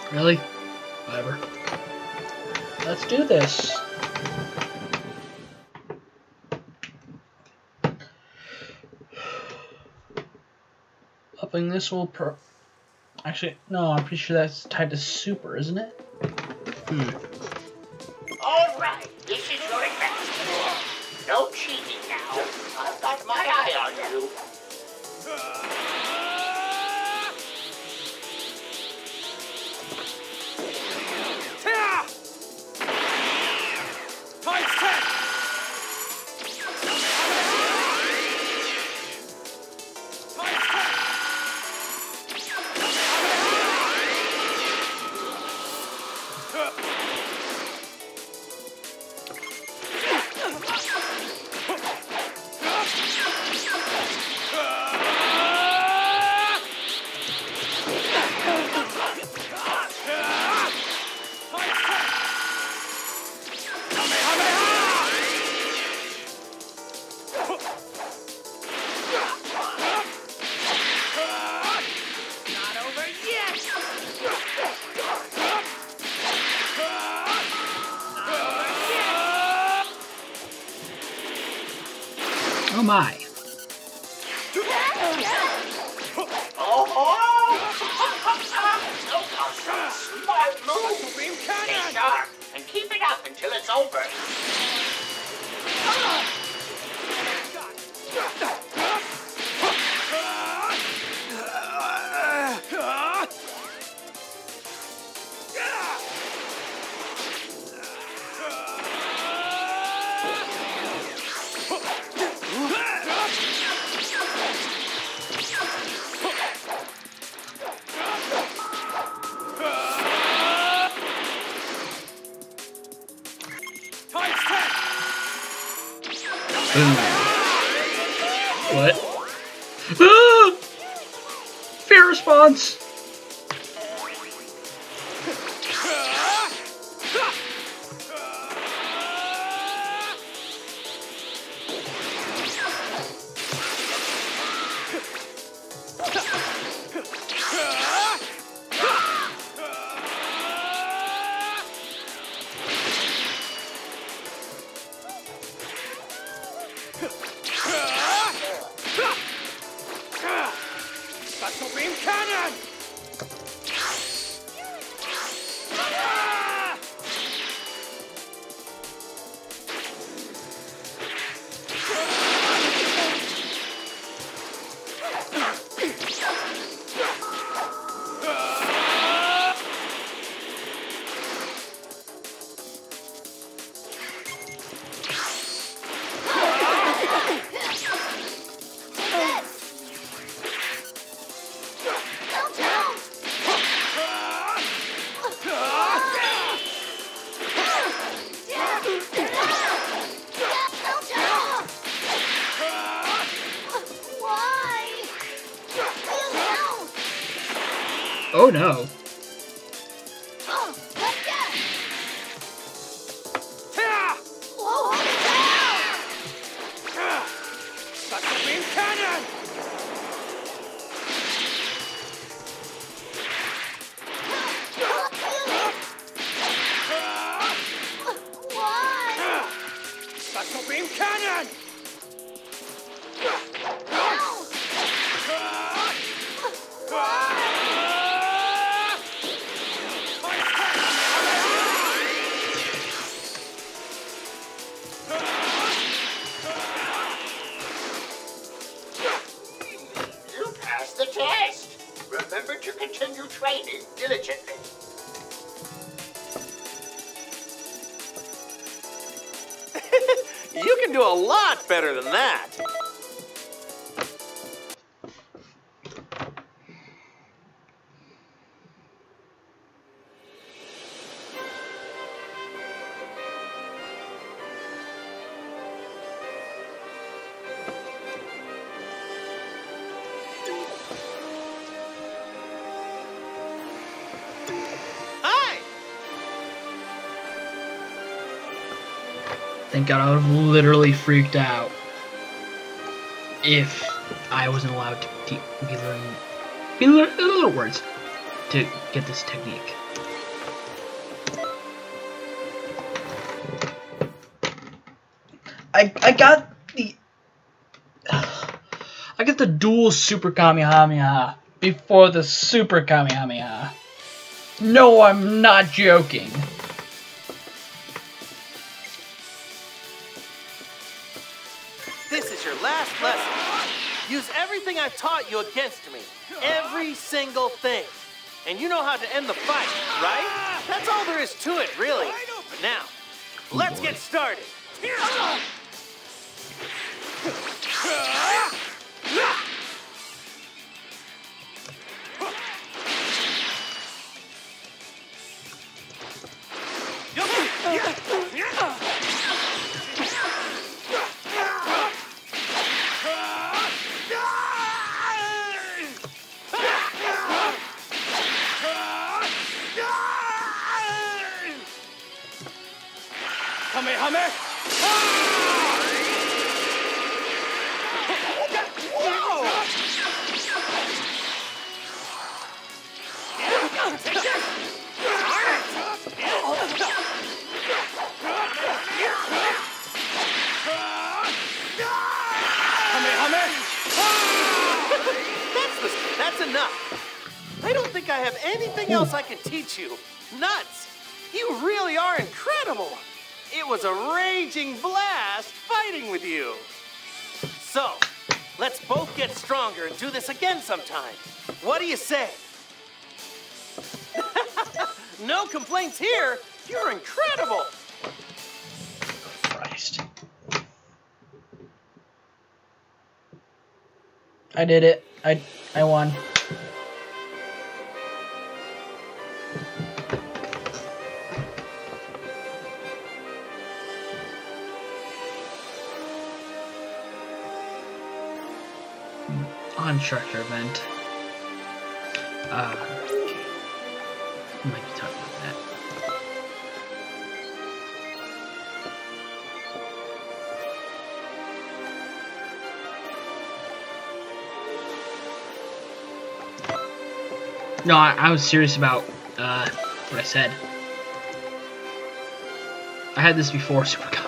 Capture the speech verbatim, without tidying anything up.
Really? Whatever. Let's do this. Upping this will pro... Actually, no, I'm pretty sure that's tied to super, isn't it? Hmm. All right, this is your adventure. No cheating now. I've got my eye on you. Oh my. Smart move. Stay sharp and keep it up until it's over. What? Ah! Fear response! Special beam cannon! Oh no. Special beam cannon! Special beam cannon! You passed the test. Remember to continue training diligently. You can do a lot better than that. Hi! Thank God, I would have literally freaked out if I wasn't allowed to te be learning, be learning words. to get this technique. I I got the I got the dual Super Kamehameha before the Super Kamehameha. No, I'm not joking. This is your last lesson. Use everything I've taught you against me. Every single thing. And you know how to end the fight, right? That's all there is to it, really. Now, let's get started. Kamehame! That's, the, that's enough. I don't think I have anything else I can teach you. Nuts! You really are incredible. It was a raging blast fighting with you. So, let's both get stronger and do this again sometime. What do you say? No complaints here. You're incredible. Christ. I did it. I I won. Instructor event. Uh, we might be talking about that. No, I, I was serious about uh, what I said. I had this before Super Cup.